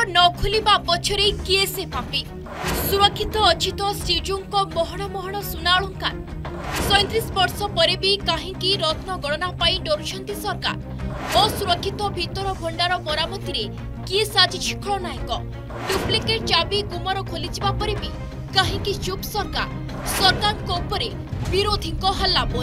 न खोलिबा पछरे किए से पापी सुरक्षित अछि तो श्रीजुंक मोहन मोहन सुना अलंकार 37 वर्ष पर भी कहीं रत्न गणना पाई डरुछंती सरकार असुरक्षित भीतर भंडार मरामती रे किए साजिछि खलनायक डुप्लिकेट चाबी गुमर खोलिजिबा पर भी कहीं चुप सरकार को उपरे विरोधी को हल्ला बोल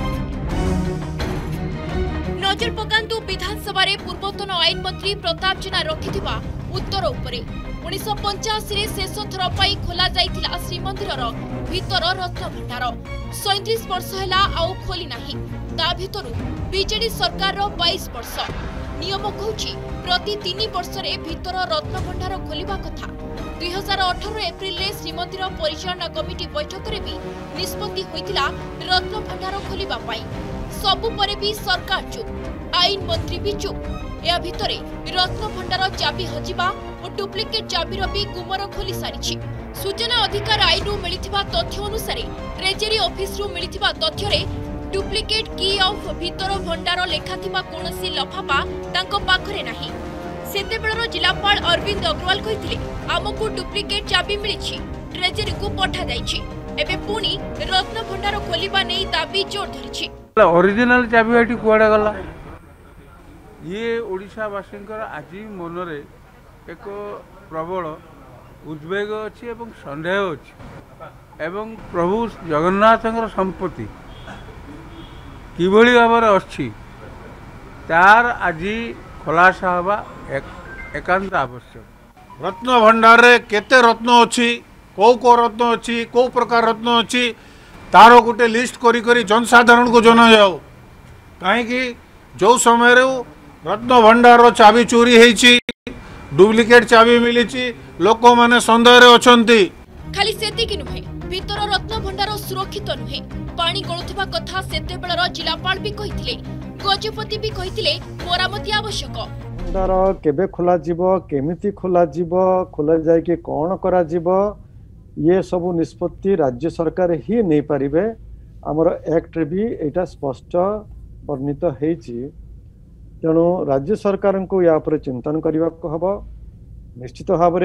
नजर पकांतु विधानसभा रे पूर्वतन आईन मंत्री प्रताप जेना रखिथिबा उत्तर उपरे 1985 रे शेष थर पाई खोला जाइथिला श्रीमंदिरर भीतर रत्न भंडार 37 वर्ष हैला आउ खोली नाही ता भितरु बीजेडी सरकार रो 22 वर्ष नियम कहूची प्रति 3 वर्ष रे भीतर रत्न भंडार खोलिबा कथा 2018 एप्रिल रे श्रीमंदिर परिचालना कमिटी बैठक रे भी निष्पत्ति होइतिला रत्न भंडार खोलिबा पाई सबु परे भी सरकार चुप आईन मंत्री भी चुप या भितरे रत्न भंडार चाबी हजिबा और डुप्लिकेट चाबी भी गुमर खोली सारी सूचना अधिकार आईन रु मिलिथिबा तथ्य अनुसार ट्रेजरी ऑफिस रु मिलिथिबा तथ्य रे डुप्लिकेट की ऑफ भीतर भंडार लेखाथिबा कोनोसी लफापा तांको पाखरे नाही सेतेबेलर जिलापाल अरविंद अग्रवाल कहिथिले आमको डुप्लिकेट चाबी मिलिछि ट्रेजरी को पठा जाइछि एबे पुनी रत्न भंडार खोलिबा नै दाबी जोर धरिछि ओरिजिनल चाबी एटी कुआडे गला ये ओडिशा वासींकर आज मनरे एक प्रबल उद्वेग अच्छी एवं सन्देह अच्छी एवं प्रभु जगन्नाथंकर संपत्ति किभली भाव अच्छी तार आज खुलासा हवा एकांत आवश्यक। रत्न भंडार रे केते रत्न अच्छी को रत्न अच्छी को प्रकार रत्न अच्छी तार गोटे लिस्ट करी करी जनसाधारण को जना जाओ कहीं जो समय रत्न भंडार चाबी चोरी होईची डुप्लिकेट चाबी मिली लोक माने संदेह रे अछंती खाली सेतिकी नुहे भीतर रत्न भंडार सुरक्षित नुहे पानी गळुथिबा कथा सेतेबेलर जिलापाल भी कहिथिले गजपति भी कहिथिले मरामती आवश्यक भंडार केबे खोला जीवो केमिति खोला जीवो खोला जाय के कोन करा जीवो ये सब निष्पत्ति राज्य सरकार ही नहीं पारिबे हमर एक्ट रे भी एटा स्पष्ट वर्णित हेची तेणु राज्य सरकार को या पर चिंतन करने को हम निश्चित भाव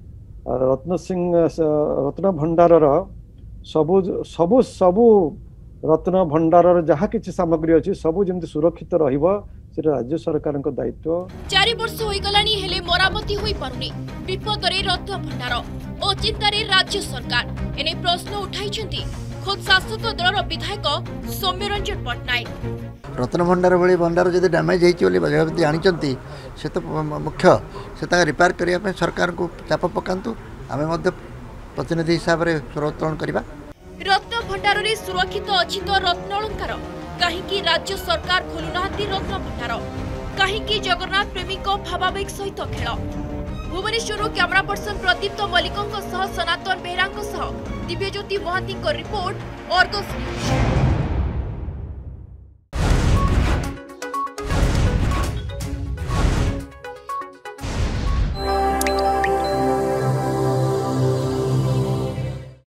रत्न भंडार सबु सबु सबु रत्न भंडार जहाँ किसी सामग्री अच्छी सबु जमी सुरक्षित रहा राज्य सरकार दायित्व 4 वर्ष हो गलानी हेले मरामती होई पारुनी विपद रे रत्न भंडार ओ चिंता रे राज्य सरकार एने प्रश्न उठाइछंती खुद शासक दलर विधायक सौम्यरंजन पटनायक रत्न भंडार भली भंडार जब डैमेज होती आनी से तो मुख्य से रिपेयर करने सरकार को चाप पकातु आम प्रतिनिधि हिसाब से स्वर करवा रत्न भंडार रे सुरक्षित अछि तो रत्न अलंकार कहीं राज्य सरकार खोलुनाहांती रत्न भंडार कहीं जगन्नाथ प्रेमी भावावेग सहित खेल Bhubaneswar camera person Pradipta Mallick Sanatan Behera Dibyajyoti Mohanty report Argus.